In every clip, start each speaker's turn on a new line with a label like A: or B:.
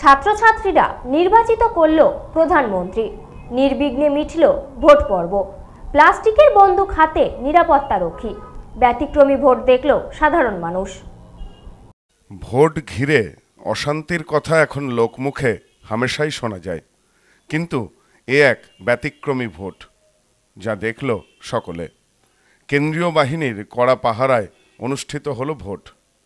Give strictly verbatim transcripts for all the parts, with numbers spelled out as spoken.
A: ছাত্রছাত্রীরা নির্বাচিত করল প্রধানমন্ত্রী। নির্বিঘ্নে মিটল ভোট পর্ব। প্লাস্টিকের বন্দুক হাতে নিরাপত্তারক্ষী। ব্যতিক্রমী ভোট দেখল সাধারণ মানুষ।
B: ভোট ঘিরে অশান্তির কথা এখন লোকমুখে হামেশাই শোনা যায়, কিন্তু এ এক ব্যতিক্রমী ভোট, যা দেখল সকলে। কেন্দ্রীয় বাহিনীর কড়া পাহারায় অনুষ্ঠিত হলো ভোট।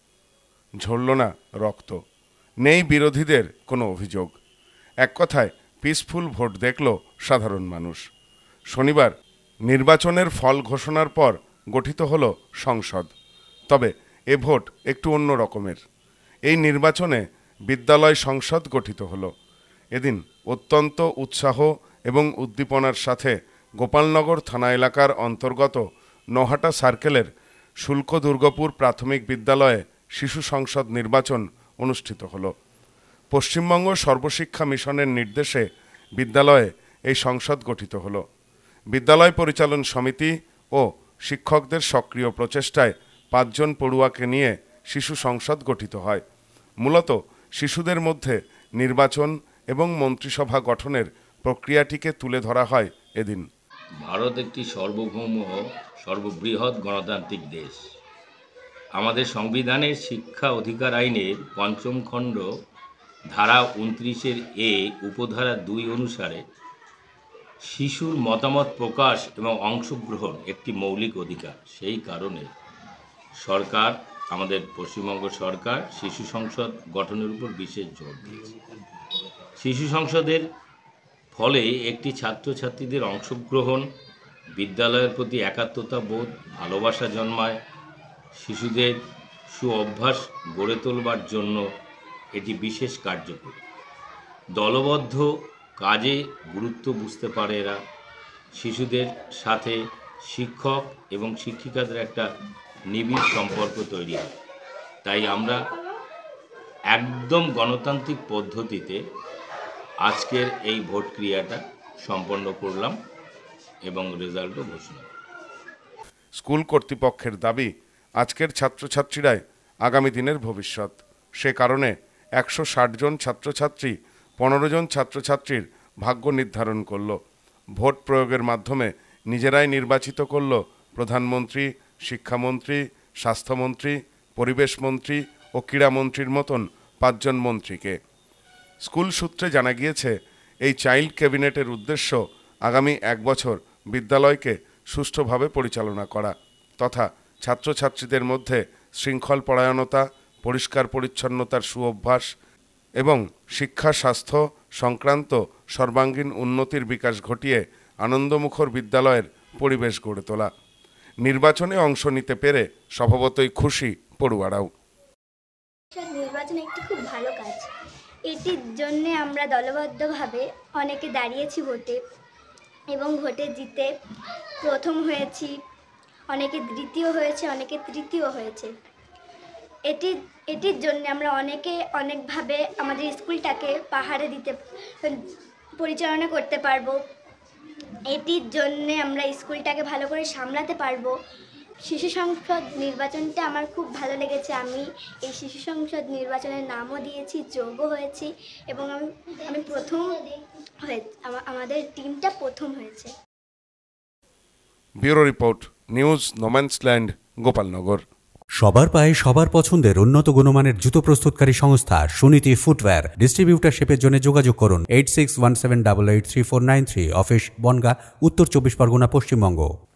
B: ঝরল না রক্ত, নেই বিরোধীদের কোনো অভিযোগ। এক কথায় পিসফুল ভোট দেখল সাধারণ মানুষ। শনিবার নির্বাচনের ফল ঘোষণার পর গঠিত হলো সংসদ। তবে এ ভোট একটু অন্য রকমের। এই নির্বাচনে বিদ্যালয় সংসদ গঠিত হলো। এদিন অত্যন্ত উৎসাহ এবং উদ্দীপনার সাথে গোপালনগর থানা এলাকার অন্তর্গত নহাটা সার্কেলের শুল্ক দুর্গপুর প্রাথমিক বিদ্যালয়ে শিশু সংসদ নির্বাচন অনুষ্ঠিত হলো। পশ্চিমবঙ্গ সর্বশিক্ষা মিশনের নির্দেশে বিদ্যালয়ে এই সংসদ গঠিত হলো। বিদ্যালয় পরিচালন সমিতি ও শিক্ষকদের সক্রিয় প্রচেষ্টায় পাঁচজন পড়ুয়াকে নিয়ে শিশু সংসদ গঠিত হয়। মূলত শিশুদের মধ্যে নির্বাচন এবং মন্ত্রিসভা গঠনের প্রক্রিয়াটিকে তুলে ধরা হয় এদিন।
C: ভারত একটি সার্বভৌম সর্ববৃহৎ গণতান্ত্রিক দেশ। আমাদের সংবিধানের শিক্ষা অধিকার আইনের পঞ্চম খণ্ড ধারা উনত্রিশের এ উপধারা দুই অনুসারে শিশুর মতামত প্রকাশ এবং অংশগ্রহণ একটি মৌলিক অধিকার। সেই কারণে সরকার, আমাদের পশ্চিমবঙ্গ সরকার শিশু সংসদ গঠনের উপর বিশেষ জোর দিয়েছে। শিশু সংসদের ফলে একটি ছাত্রছাত্রীদের অংশগ্রহণ, বিদ্যালয়ের প্রতি একাত্মতা বোধ, ভালোবাসা জন্মায়। শিশুদের সু অভ্যাস গড়ে তোলবার জন্য এটি বিশেষ কার্যকরী। দলবদ্ধ কাজে গুরুত্ব বুঝতে পারে এরা। শিশুদের সাথে শিক্ষক এবং শিক্ষিকাদের একটা নিবিড় সম্পর্ক তৈরি হয়। তাই আমরা একদম গণতান্ত্রিক পদ্ধতিতে আজকের এই ভোট ক্রিয়াটা সম্পন্ন করলাম এবং রেজাল্টও ঘোষণা।
B: স্কুল কর্তৃপক্ষের দাবি, আজকের ছাত্রছাত্রীরাই আগামী দিনের ভবিষ্যৎ। সে কারণে একশো ষাট জন ছাত্রছাত্রী পনেরো জন ছাত্রছাত্রীর ভাগ্য নির্ধারণ করল। ভোট প্রয়োগের মাধ্যমে নিজেরাই নির্বাচিত করল প্রধানমন্ত্রী, শিক্ষামন্ত্রী, স্বাস্থ্যমন্ত্রী, পরিবেশ মন্ত্রী ও ক্রীড়ামন্ত্রীর মতন পাঁচজন মন্ত্রীকে। স্কুল সূত্রে জানা গিয়েছে, এই চাইল্ড ক্যাবিনেটের উদ্দেশ্য আগামী এক বছর বিদ্যালয়কে সুষ্ঠুভাবে পরিচালনা করা তথা ছাত্রছাত্রীদের মধ্যে শৃঙ্খল পরায়ণতা, পরিষ্কার পরিচ্ছন্নতার সুঅভ্যাস এবং শিক্ষা স্বাস্থ্য সংক্রান্ত সর্বাঙ্গীন উন্নতির বিকাশ ঘটিয়ে আনন্দমুখর বিদ্যালয়ের পরিবেশ গড়ে তোলা। নির্বাচনে অংশ নিতে পেরে স্বভাবতই খুশি পড়ুয়ারাও।
D: নির্বাচন একটি খুব ভালো কাজ। এটির জন্যে আমরা দলবদ্ধভাবে অনেকে দাঁড়িয়েছি ভোটে এবং ভোটে জিতে প্রথম হয়েছি, অনেকে দ্বিতীয় হয়েছে, অনেকে তৃতীয় হয়েছে। এটি এটির জন্য আমরা অনেকে অনেকভাবে আমাদের স্কুলটাকে পাহাড়ে দিতে পরিচালনা করতে পারবো। এটির জন্যে আমরা স্কুলটাকে ভালো করে সামলাতে পারবো। শিশু সংসদ নির্বাচনটা আমার খুব ভালো লেগেছে। আমি এই শিশু সংসদ নির্বাচনের নামও দিয়েছি, যোগও হয়েছি এবং আমি আমি প্রথম হয়ে আমাদের টিমটা প্রথম হয়েছে।
B: Bureau report, news no man's land, Gopalnagar.
E: সবার পায়ে সবার পছন্দের উন্নত গুণমানের জুতো প্রস্তুতকারী সংস্থা সুনীতি ফুটওয়্যার। ডিস্ট্রিবিউটারশিপের জন্য যোগাযোগ করুন eight six one seven double eight three four nine three. Office Bangaon, উত্তর চব্বিশ পরগনা, পশ্চিমবঙ্গ।